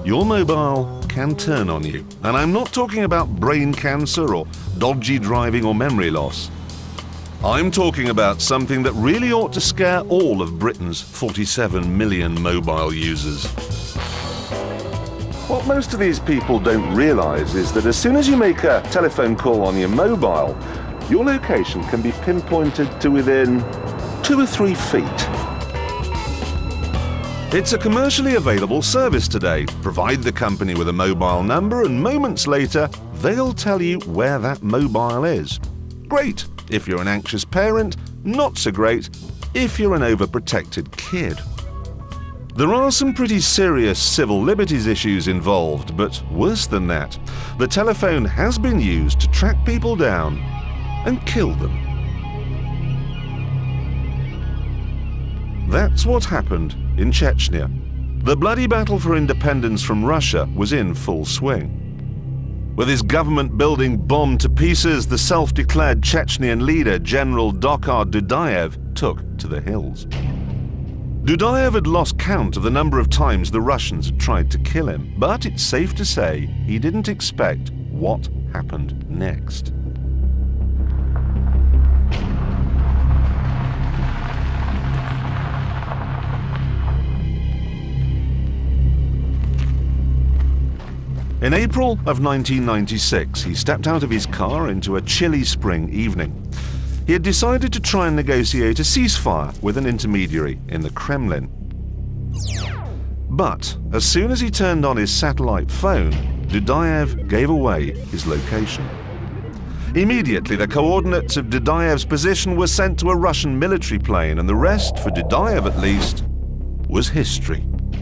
your mobile can turn on you. And I'm not talking about brain cancer or dodgy driving or memory loss. I'm talking about something that really ought to scare all of Britain's 47 million mobile users. What most of these people don't realise is that as soon as you make a telephone call on your mobile, your location can be pinpointed to within 2 or 3 feet. It's a commercially available service today. Provide the company with a mobile number and moments later, they'll tell you where that mobile is. Great if you're an anxious parent, not so great if you're an overprotected kid. There are some pretty serious civil liberties issues involved, but worse than that, the telephone has been used to track people down and kill them. That's what happened in Chechnya. The bloody battle for independence from Russia was in full swing. With his government building bombed to pieces, the self-declared Chechnyan leader, General Dokar Dudayev, took to the hills. Dudayev had lost count of the number of times the Russians had tried to kill him, but it's safe to say he didn't expect what happened next. In April of 1996, he stepped out of his car into a chilly spring evening. He had decided to try and negotiate a ceasefire with an intermediary in the Kremlin. But as soon as he turned on his satellite phone, Dudayev gave away his location. Immediately, the coordinates of Dudayev's position were sent to a Russian military plane, and the rest, for Dudayev at least, was history.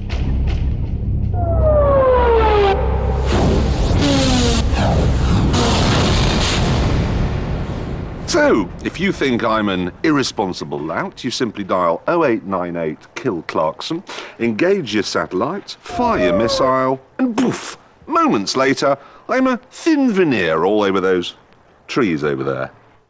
So, if you think I'm an irresponsible lout, you simply dial 0898 kill Clarkson, engage your satellite, fire your missile, and poof! Moments later, I'm a thin veneer all over those trees over there.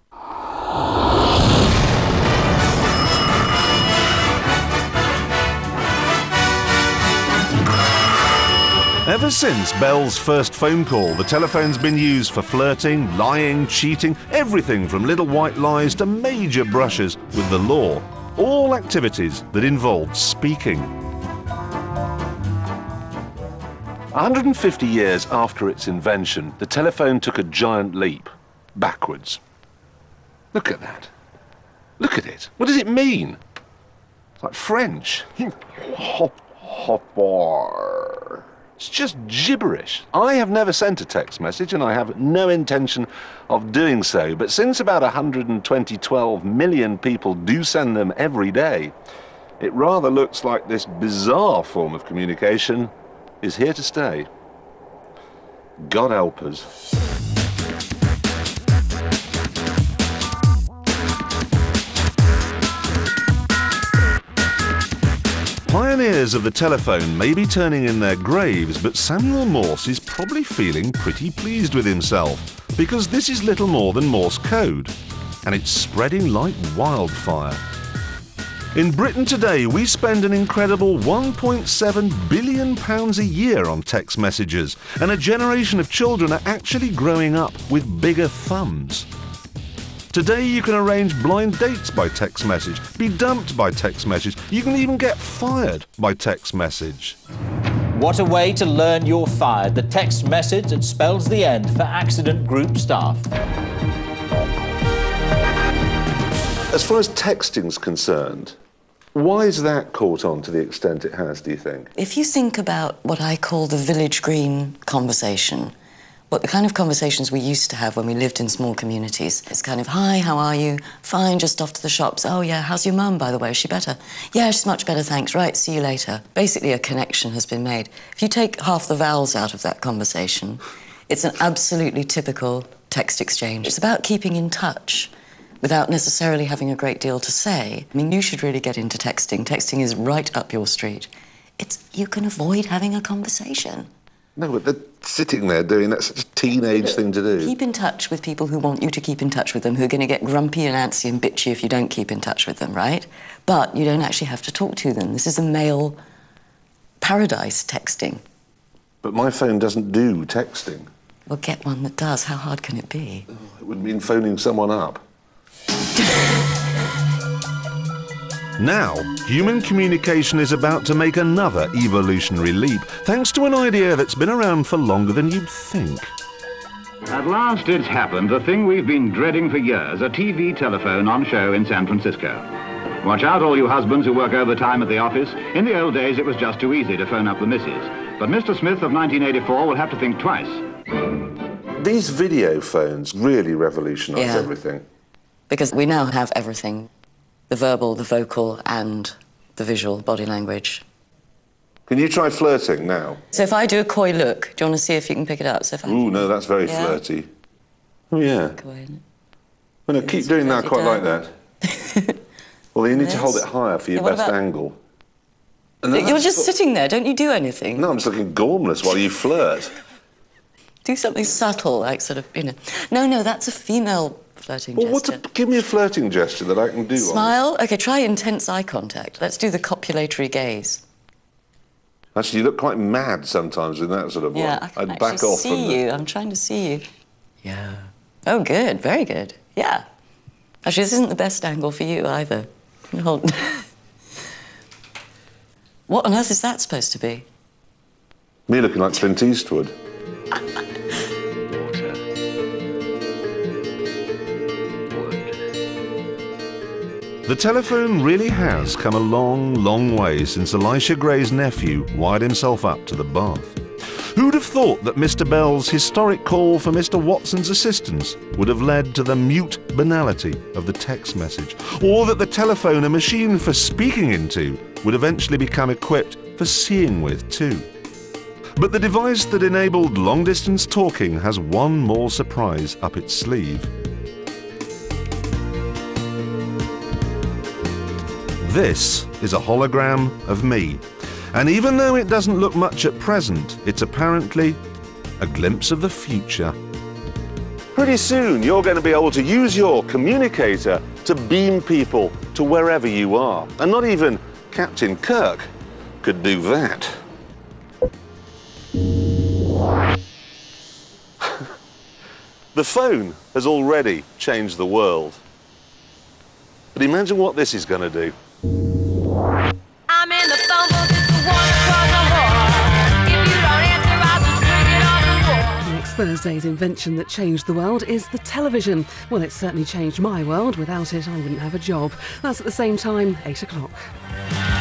Ever since Bell's first phone call, the telephone's been used for flirting, lying, cheating, everything from little white lies to major brushes with the law. All activities that involved speaking. 150 years after its invention, the telephone took a giant leap backwards. Look at that. Look at it. What does it mean? It's like French. Hopper. It's just gibberish. I have never sent a text message, and I have no intention of doing so. But since about 12 million people do send them every day, it rather looks like this bizarre form of communication is here to stay. God help us. Pioneers of the telephone may be turning in their graves, but Samuel Morse is probably feeling pretty pleased with himself, because this is little more than Morse code, and it's spreading like wildfire. In Britain today, we spend an incredible £1.7 billion a year on text messages, and a generation of children are actually growing up with bigger thumbs. Today you can arrange blind dates by text message, be dumped by text message, you can even get fired by text message. What a way to learn you're fired, the text message that spells the end for accident group staff. As far as texting's concerned, why is that caught on to the extent it has, do you think? If you think about what I call the village green conversation, what the kind of conversations we used to have when we lived in small communities. It's kind of, hi, how are you? Fine, just off to the shops. Oh, yeah, how's your mum, by the way? Is she better? Yeah, she's much better, thanks. Right, see you later. Basically, a connection has been made. If you take half the vowels out of that conversation, it's an absolutely typical text exchange. It's about keeping in touch without necessarily having a great deal to say. I mean, you should really get into texting. Texting is right up your street. You can avoid having a conversation. No, but they're sitting there doing that, such a teenage thing to do. Keep in touch with people who want you to keep in touch with them, who are going to get grumpy and antsy and bitchy if you don't keep in touch with them, right? But you don't actually have to talk to them. This is a male paradise, texting. But my phone doesn't do texting. Well, get one that does. How hard can it be? It would mean phoning someone up. Now, human communication is about to make another evolutionary leap, thanks to an idea that's been around for longer than you'd think. At last it's happened, the thing we've been dreading for years, a TV telephone on show in San Francisco. Watch out, all you husbands who work overtime at the office. In the old days, it was just too easy to phone up the missus. But Mr. Smith of 1984 will have to think twice. These video phones really revolutionise Yeah. everything. Because we now have everything. The verbal, the vocal, and the visual body language. Can you try flirting now? So if I do a coy look, do you want to see if you can pick it up? So if I... Ooh, no, that's very Yeah. flirty. Oh, yeah. Coy, isn't it? Well, no, keep doing that, I quite like that. Well, you need to hold it higher for your Yeah, what best about- angle. And then You're that's just what- sitting there, don't you do anything? No, I'm just looking gormless while you flirt. Do something subtle, like sort of, you know. No, that's a female flirting Well, gesture. give me a flirting gesture that I can do. Smile. OK, try intense eye contact. Let's do the copulatory gaze. Actually, you look quite mad sometimes with that sort of Yeah, one. I can I'd back actually off from see you. I'm trying to see you. Yeah. Oh, good. Very good. Yeah. Actually, this isn't the best angle for you either. Hold. What on earth is that supposed to be? Me looking like Clint Eastwood. The telephone really has come a long, long way since Elisha Gray's nephew wired himself up to the bath. Who'd have thought that Mr. Bell's historic call for Mr. Watson's assistance would have led to the mute banality of the text message, or that the telephone, a machine for speaking into, would eventually become equipped for seeing with too. But the device that enabled long-distance talking has one more surprise up its sleeve. This is a hologram of me, and even though it doesn't look much at present, it's apparently a glimpse of the future. Pretty soon you're going to be able to use your communicator to beam people to wherever you are, and not even Captain Kirk could do that. The phone has already changed the world. But imagine what this is going to do. I'm in the phone book, it's the one across the hall. If you don't answer, I'll just bring it on the wall. Next Thursday's invention that changed the world is the television. Well, it's certainly changed my world. Without it, I wouldn't have a job. That's at the same time, 8 o'clock.